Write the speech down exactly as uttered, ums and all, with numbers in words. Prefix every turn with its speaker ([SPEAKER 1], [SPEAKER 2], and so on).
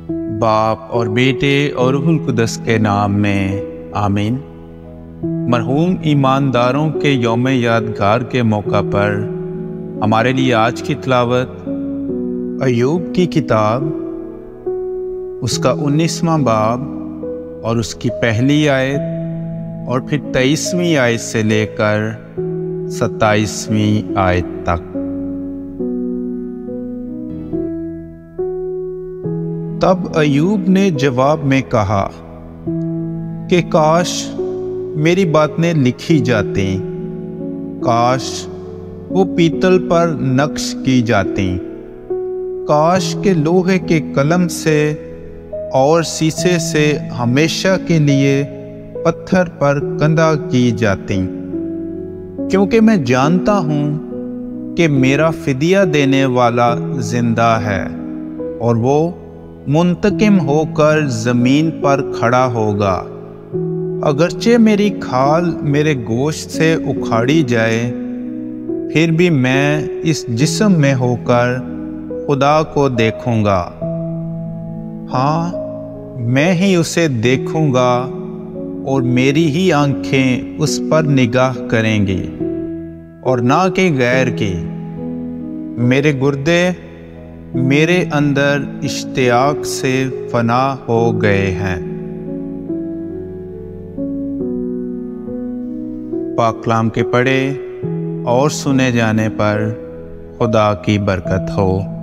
[SPEAKER 1] باپ اور بیٹے اور روح القدس کے نام میں آمین۔ مرحوم ایمانداروں کے یوم یادگار کے موقع پر ہمارے لیے آج کی تلاوت ایوب کی کتاب، اس کا انیسواں باب اور اس کی پہلی آیت اور پھر تیئیسویں آیت سے لے کر ستائیسویں آیت تک۔ تب ایوب نے جواب میں کہا کہ کاش میری باتیں لکھی جاتیں، کاش وہ پیتل پر نقش کی جاتیں، کاش کہ لوہے کے قلم سے اور سیسے سے ہمیشہ کے لیے پتھر پر کندہ کی جاتیں، کیونکہ میں جانتا ہوں کہ میرا فدیہ دینے والا زندہ ہے اور وہ منتقم ہو کر زمین پر کھڑا ہوگا۔ اگرچہ میری کھال میرے گوشت سے اکھاڑی جائے، پھر بھی میں اس جسم میں ہو کر خدا کو دیکھوں گا۔ ہاں، میں ہی اسے دیکھوں گا اور میری ہی آنکھیں اس پر نگاہ کریں گی اور نہ کہ غیر کی۔ میرے گردے میرے اندر اشتیاق سے فنا ہو گئے ہیں۔ پاک کلام کے پڑھے اور سنے جانے پر خدا کی برکت ہو۔